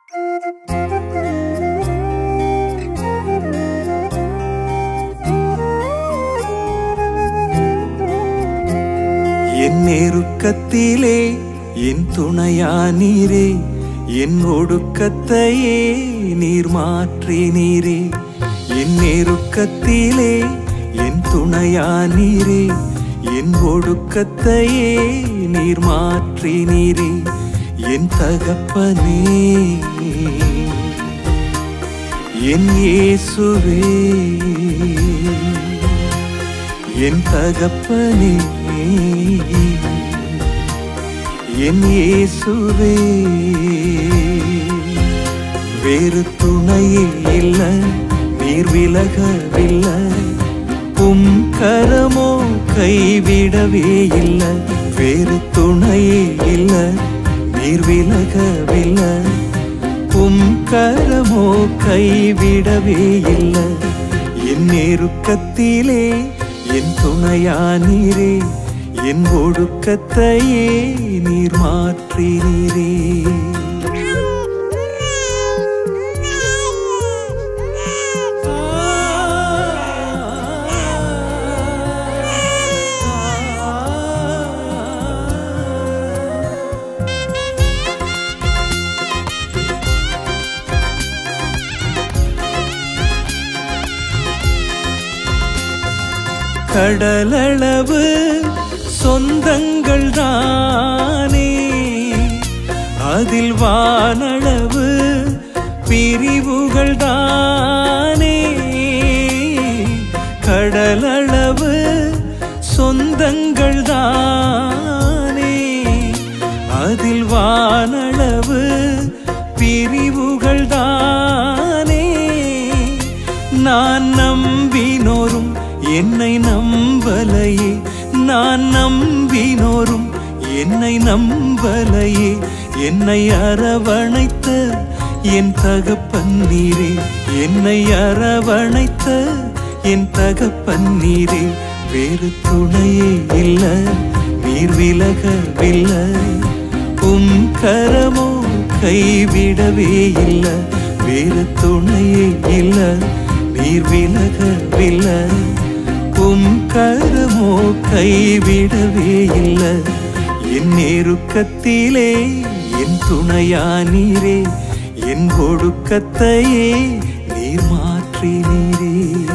என் நெருக்கத்திலே என் துணையானீரே, என் ஒடுக்கத்தையே நீர் மாற்றினீரே. என் நெருக்கத்திலே என் துணையானீரே, என் ஒடுக்கத்தையே நீர் மாற்றினீரே. என் தகப்பனே என் இயேசுவே, என் தகப்பனே என் இயேசுவே. வேறு துணையே இல்ல, நீர் விலகவில்லை, உம் கரமோ கைவிடவே இல்ல. வேறு துணையே இல்ல, நீர் விலகவில்லை, உம் கரமோ கைவிடவே இல்ல. என் நெருக்கத்திலே என் துணையானீரே, என் ஒடுக்கத்தையே நீர் மாற்றினீரே. கடலளவு சொந்தங்கள் தானே, அதில் வானளவு பிரிவுகள் தானே. கடலளவு சொந்தங்கள் தானே, அதில் வானளவு பிரிவுகள் தானே. நான் நம்பினோரும் என்னை நம்பலையே, நான் நம்பினோரும் என்னை நம்பலையே. என்னை அரவணைத்த என் தகப்பன் நீரே, என்னை அரவணைத்த என் தகப்பன் நீரே. வேறு துணையே இல்ல, நீர் விலகவில்லை, உம் கரமோ கைவிடவே இல்ல. வேறு துணையே இல்ல, நீர் விலகவில்லை, உம் கரமோ கைவிடவே இல்ல. என் நெருக்கத்திலே என் துணையானீரே, என் ஒடுக்கத்தையே நீர் மாற்றினீரே.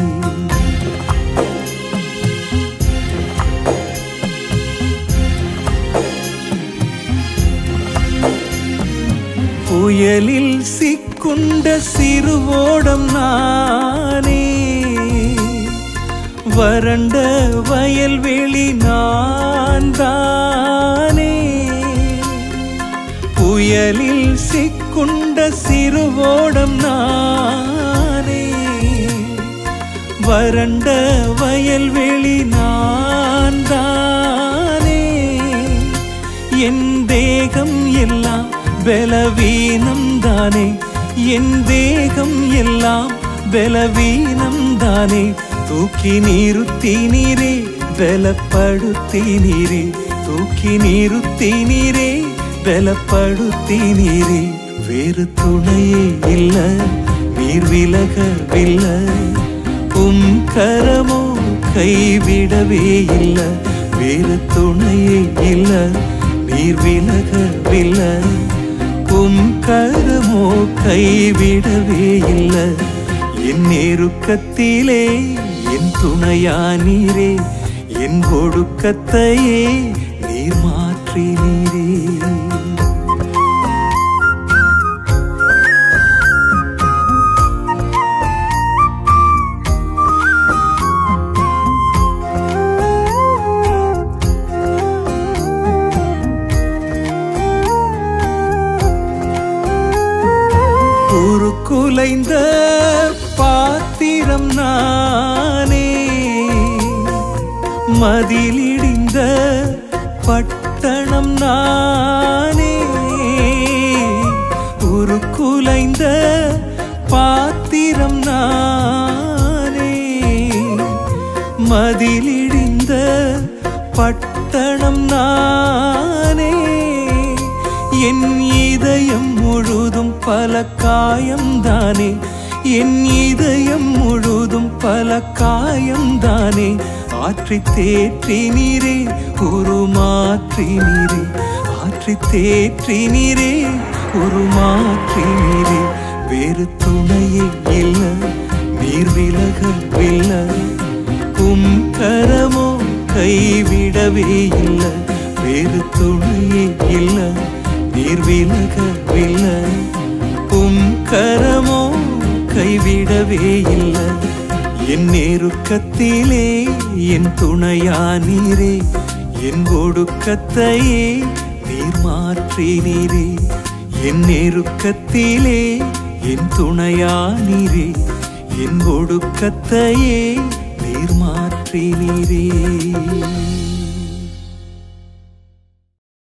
புயலில் சிக்குண்ட சிறுவோடம் நானே, வறண்ட வயல்வெளி நான் தானே. புயலில் சிக்குண்ட சிறுவோடம் நானே, வறண்ட வயல்வெளி நான் தானே. என் தேகம் எல்லாம் பலவீனம் தானே, என் தேகம் எல்லாம் பலவீனம் தானே. தூக்கி நிறுத்தினீரே, பலப்படுத்தினீரே, தூக்கி நிறுத்தினீரே, பலப்படுத்தினீரே. வேறு துணையே இல்ல, நீர் விலகவில்லை, உம் கரமோ கைவிடவே இல்ல. வேறு துணையே இல்ல, நீர் விலகவில்லை, உம் கரமோ கைவிடவே இல்ல. என் நெருக்கத்திலே என் துணையானீரே, என் ஒடுக்கத்தையே நீர் மாற்றினீரே. குலைந்த பாத்திரம் நானே, மதிலிடிந்த பட்டணம் நானே. உருக்குலைந்த பாத்திரம் நானே, மதிலிடிந்த பட்டணம் நானே. என் இதயம் முழுதும் பல காயம்தானே, என் இதயம் முழுதும் பல காயம்தானே. ஆற்றி தேற்றினீரே உருமாற்றினீரே, ஆற்றி தேற்றினீரே உருமாற்றினீரே. வேறு துணையே இல்ல, நீர் விலகவில்லை, உம் கரமோ கைவிடவே இல்லை. வேறு துணையே இல்ல, நீர் விலகவில்லை, உம் கரமோ கைவிடவே இல்லை. என் நெருக்கத்திலே என் துணையானீரே, என் ஒடுக்கத்தையே நீர் மாற்றினீரே. என் நெருக்கத்திலே என் துணையானீரே, என் ஒடுக்கத்தையே நீர் மாற்றினீரே.